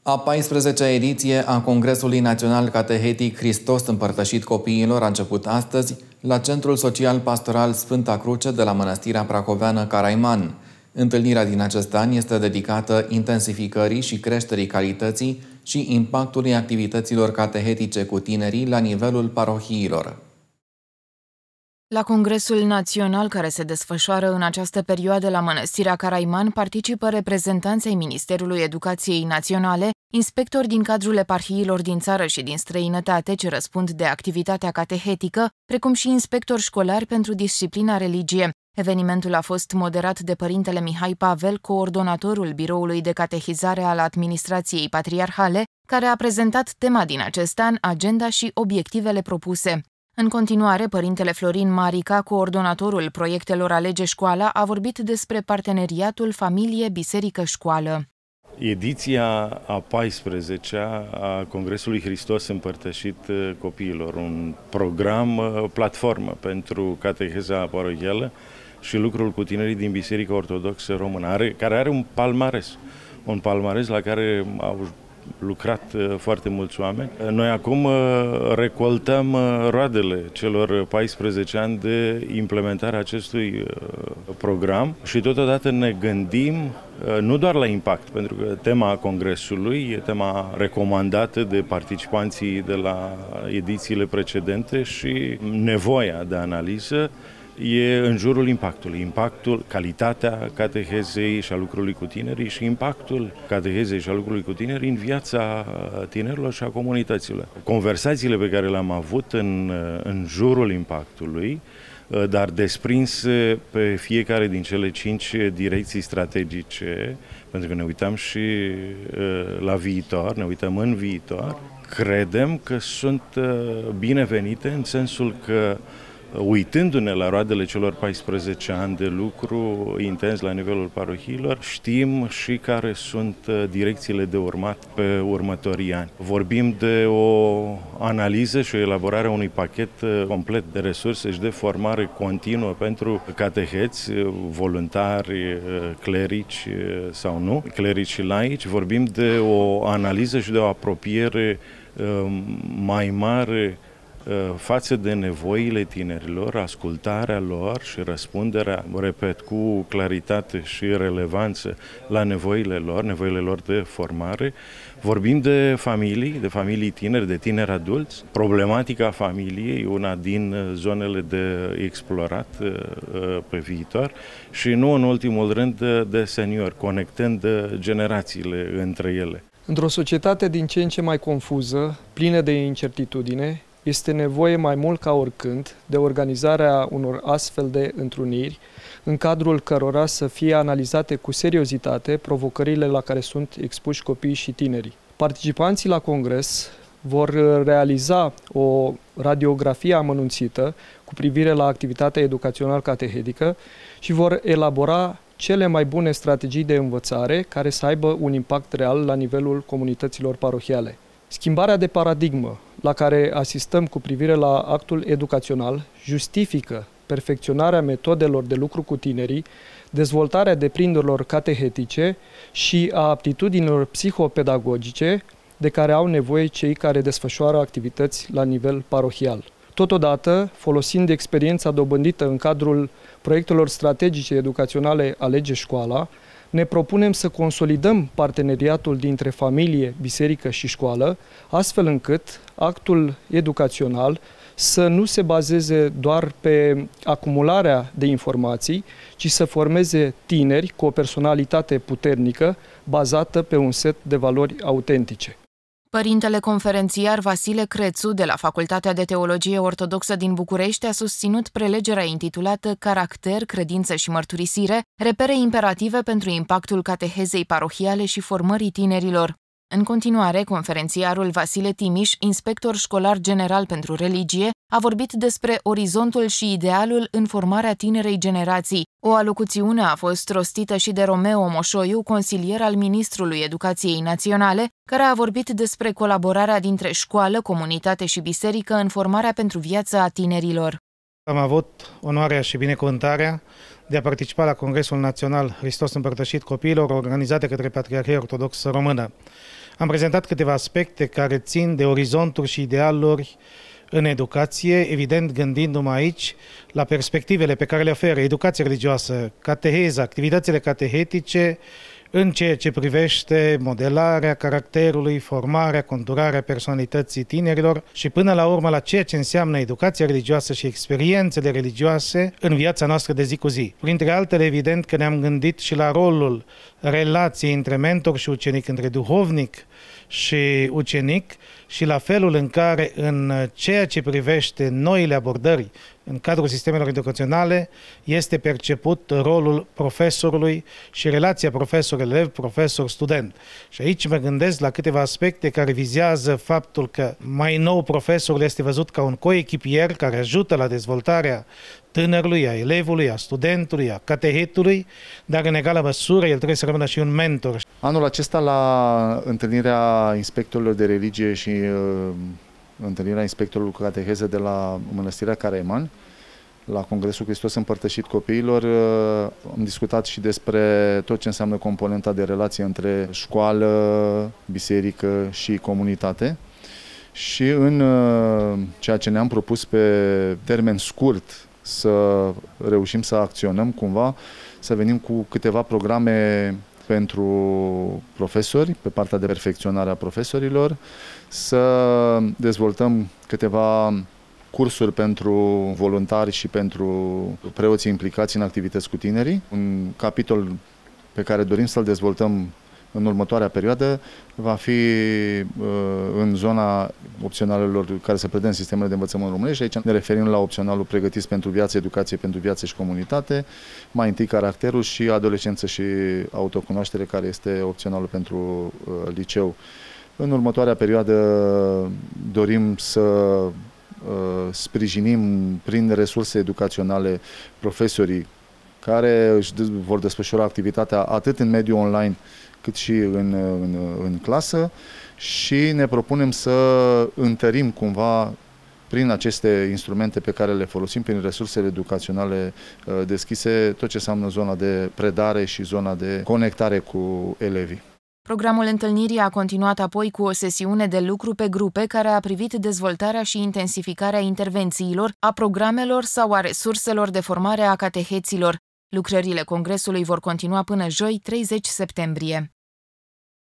A 14-a ediție a Congresului Național Catehetic Hristos Împărtășit Copiilor a început astăzi la Centrul Social Pastoral Sfânta Cruce de la Mănăstirea Prahoveană Caraiman. Întâlnirea din acest an este dedicată intensificării și creșterii calității și impactului activităților catehetice cu tinerii la nivelul parohiilor. La Congresul Național care se desfășoară în această perioadă la Mănăstirea Caraiman participă reprezentanții Ministerului Educației Naționale, inspectori din cadrul eparhiilor din țară și din străinătate ce răspund de activitatea catehetică, precum și inspectori școlari pentru disciplina religie. Evenimentul a fost moderat de părintele Mihai Pavel, coordonatorul Biroului de Catehizare al Administrației Patriarhale, care a prezentat tema din acest an, agenda și obiectivele propuse. În continuare, părintele Florin Marica, coordonatorul proiectelor Alege Școala, a vorbit despre parteneriatul familie-biserică-școală. Ediția a 14-a a Congresului Hristos Împărtășit Copiilor, un program, platformă pentru cateheza parohială și lucrul cu tinerii din Biserica Ortodoxă Română, care are un palmares la care au lucrat foarte mulți oameni. Noi acum recoltăm roadele celor 14 ani de implementare a acestui program și totodată ne gândim nu doar la impact, pentru că tema congresului e tema recomandată de participanții de la edițiile precedente și nevoia de analiză e în jurul impactul, calitatea catehezei și a lucrului cu tinerii și impactul catehezei și a lucrului cu tinerii în viața tinerilor și a comunităților. Conversațiile pe care le-am avut în jurul impactului, dar desprinse pe fiecare din cele 5 direcții strategice, pentru că ne uităm și la viitor, ne uităm în viitor, credem că sunt binevenite în sensul că uitându-ne la roadele celor 14 ani de lucru intens la nivelul parohiilor, știm și care sunt direcțiile de urmat pe următorii ani. Vorbim de o analiză și o elaborare a unui pachet complet de resurse și de formare continuă pentru cateheți, voluntari, clerici sau nu, clerici și laici. Vorbim de o analiză și de o apropiere mai mare față de nevoile tinerilor, ascultarea lor și răspunderea, repet, cu claritate și relevanță la nevoile lor de formare. Vorbim de familii tineri, de tineri adulți. Problematica familiei, una din zonele de explorat pe viitor și nu în ultimul rând de seniori, conectând generațiile între ele. Într-o societate din ce în ce mai confuză, plină de incertitudine, este nevoie mai mult ca oricând de organizarea unor astfel de întruniri, în cadrul cărora să fie analizate cu seriozitate provocările la care sunt expuși copiii și tinerii. Participanții la congres vor realiza o radiografie amănunțită cu privire la activitatea educațional-catehetică și vor elabora cele mai bune strategii de învățare care să aibă un impact real la nivelul comunităților parohiale. Schimbarea de paradigmă la care asistăm cu privire la actul educațional justifică perfecționarea metodelor de lucru cu tinerii, dezvoltarea deprinderilor catehetice și a aptitudinilor psihopedagogice de care au nevoie cei care desfășoară activități la nivel parohial. Totodată, folosind experiența dobândită în cadrul proiectelor strategice educaționale Alege Școala, ne propunem să consolidăm parteneriatul dintre familie, biserică și școală, astfel încât actul educațional să nu se bazeze doar pe acumularea de informații, ci să formeze tineri cu o personalitate puternică, bazată pe un set de valori autentice. Părintele conferențiar Vasile Crețu de la Facultatea de Teologie Ortodoxă din București a susținut prelegerea intitulată Caracter, credință și mărturisire, repere imperative pentru impactul catehezei parohiale și formării tinerilor. În continuare, conferențiarul Vasile Timiș, inspector școlar general pentru religie, a vorbit despre orizontul și idealul în formarea tinerei generații. O alocuțiune a fost rostită și de Romeo Moșoiu, consilier al Ministrului Educației Naționale, care a vorbit despre colaborarea dintre școală, comunitate și biserică în formarea pentru viața a tinerilor. Am avut onoarea și binecuvântarea de a participa la Congresul Național Hristos Împărtășit Copiilor, organizat de către Patriarhia Ortodoxă Română. Am prezentat câteva aspecte care țin de orizonturi și idealuri în educație, evident gândindu-mă aici la perspectivele pe care le oferă educația religioasă, cateheza, activitățile catehetice, în ceea ce privește modelarea caracterului, formarea, conturarea personalității tinerilor și până la urmă la ceea ce înseamnă educația religioasă și experiențele religioase în viața noastră de zi cu zi. Printre altele, evident că ne-am gândit și la rolul relației între mentor și ucenic, între duhovnic și ucenic și la felul în care în ceea ce privește noile abordări în cadrul sistemelor educaționale este perceput rolul profesorului și relația profesor-elev, profesor-student. Și aici mă gândesc la câteva aspecte care vizează faptul că mai nou profesorul este văzut ca un coechipier care ajută la dezvoltarea tânărului, a elevului, a studentului, a catehetului, dar în egală măsură el trebuie să rămână și un mentor. Anul acesta, la întâlnirea inspectorilor de religie și întâlnirea inspectorului cu cateheză de la Mănăstirea Caraiman, la Congresul Hristos Împărtășit Copiilor, am discutat și despre tot ce înseamnă componenta de relație între școală, biserică și comunitate. Și în ceea ce ne-am propus pe termen scurt să reușim să acționăm cumva, să venim cu câteva programe pentru profesori, pe partea de perfecționare a profesorilor, să dezvoltăm câteva cursuri pentru voluntari și pentru preoții implicați în activități cu tinerii. Un capitol pe care dorim să-l dezvoltăm în următoarea perioadă va fi în zona opționalelor care se predă în sistemele de învățământ românești și aici ne referim la opționalul pregătiți pentru viață, educație pentru viață și comunitate, mai întâi caracterul și adolescență și autocunoaștere, care este opționalul pentru liceu. În următoarea perioadă dorim să sprijinim prin resurse educaționale profesorii care își vor desfășura activitatea atât în mediul online cât și în clasă și ne propunem să întărim cumva prin aceste instrumente pe care le folosim, prin resursele educaționale deschise, tot ce înseamnă zona de predare și zona de conectare cu elevii. Programul întâlnirii a continuat apoi cu o sesiune de lucru pe grupe care a privit dezvoltarea și intensificarea intervențiilor, a programelor sau a resurselor de formare a cateheților. Lucrările congresului vor continua până joi, 30 septembrie.